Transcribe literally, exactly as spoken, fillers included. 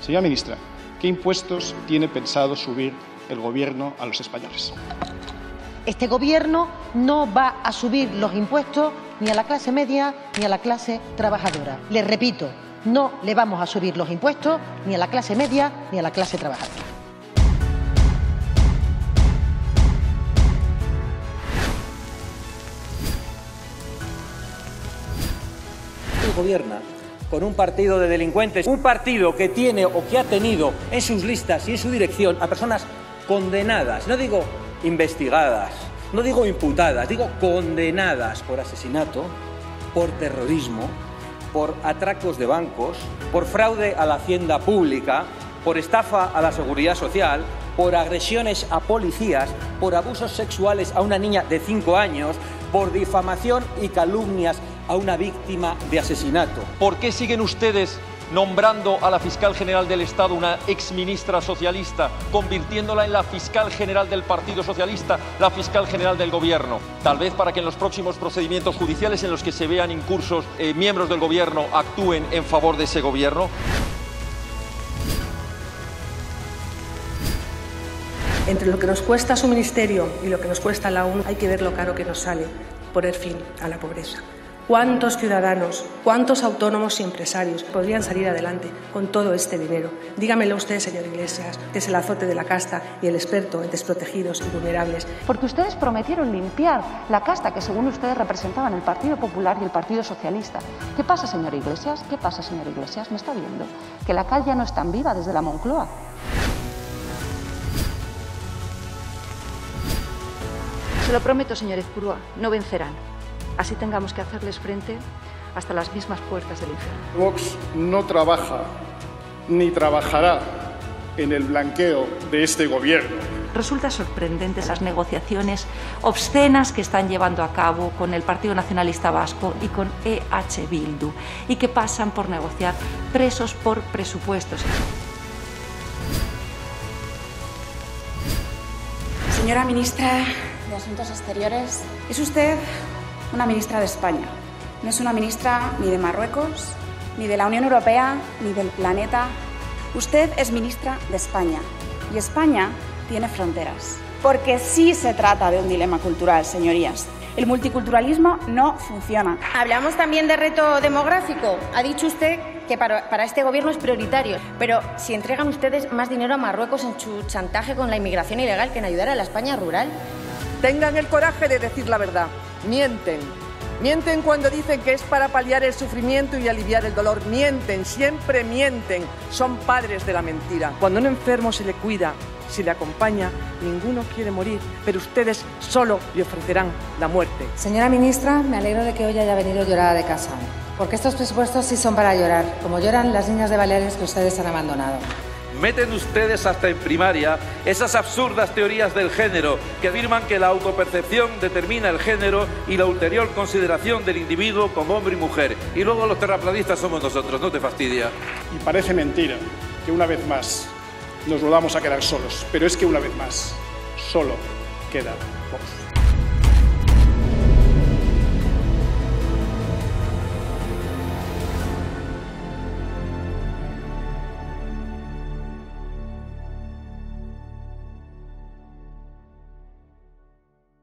Señora ministra, ¿qué impuestos tiene pensado subir el Gobierno a los españoles? Este Gobierno no va a subir los impuestos ni a la clase media ni a la clase trabajadora. Les repito, no le vamos a subir los impuestos ni a la clase media ni a la clase trabajadora. Gobierna con un partido de delincuentes, un partido que tiene o que ha tenido en sus listas y en su dirección a personas condenadas, no digo investigadas, no digo imputadas, digo condenadas por asesinato, por terrorismo, por atracos de bancos, por fraude a la hacienda pública, por estafa a la seguridad social, por agresiones a policías, por abusos sexuales a una niña de cinco años, por difamación y calumnias a una víctima de asesinato. ¿Por qué siguen ustedes nombrando a la fiscal general del Estado, una exministra socialista, convirtiéndola en la fiscal general del Partido Socialista, la fiscal general del Gobierno? Tal vez para que en los próximos procedimientos judiciales en los que se vean incursos eh, miembros del Gobierno actúen en favor de ese Gobierno. Entre lo que nos cuesta su ministerio y lo que nos cuesta la ONU, hay que ver lo caro que nos sale poner fin a la pobreza. ¿Cuántos ciudadanos, cuántos autónomos y empresarios podrían salir adelante con todo este dinero? Dígamelo usted, señor Iglesias, que es el azote de la casta y el experto en desprotegidos y vulnerables. Porque ustedes prometieron limpiar la casta que según ustedes representaban el Partido Popular y el Partido Socialista. ¿Qué pasa, señor Iglesias? ¿Qué pasa, señor Iglesias? ¿Me está viendo? Que la cal ya no es tan viva desde la Moncloa. Se lo prometo, señor Ezpurua, no vencerán. Así tengamos que hacerles frente hasta las mismas puertas del infierno. Vox no trabaja ni trabajará en el blanqueo de este Gobierno. Resulta sorprendente esas negociaciones obscenas que están llevando a cabo con el Partido Nacionalista Vasco y con E H Bildu y que pasan por negociar presos por presupuestos. Señora ministra de Asuntos Exteriores, es usted una ministra de España. No es una ministra ni de Marruecos, ni de la Unión Europea, ni del planeta. Usted es ministra de España. Y España tiene fronteras. Porque sí se trata de un dilema cultural, señorías. El multiculturalismo no funciona. Hablamos también de reto demográfico. Ha dicho usted que para, para este Gobierno es prioritario. Pero si entregan ustedes más dinero a Marruecos en su chantaje con la inmigración ilegal que en ayudar a la España rural. Tengan el coraje de decir la verdad. Mienten. Mienten cuando dicen que es para paliar el sufrimiento y aliviar el dolor. Mienten, siempre mienten. Son padres de la mentira. Cuando a un enfermo se le cuida, se le acompaña, ninguno quiere morir, pero ustedes solo le ofrecerán la muerte. Señora ministra, me alegro de que hoy haya venido llorada de casa, porque estos presupuestos sí son para llorar, como lloran las niñas de Baleares que ustedes han abandonado. Meten ustedes hasta en primaria esas absurdas teorías del género que afirman que la autopercepción determina el género y la ulterior consideración del individuo como hombre y mujer. Y luego los terraplanistas somos nosotros, ¿no te fastidia? Y parece mentira que una vez más nos volvamos a quedar solos, pero es que una vez más solo queda Vox.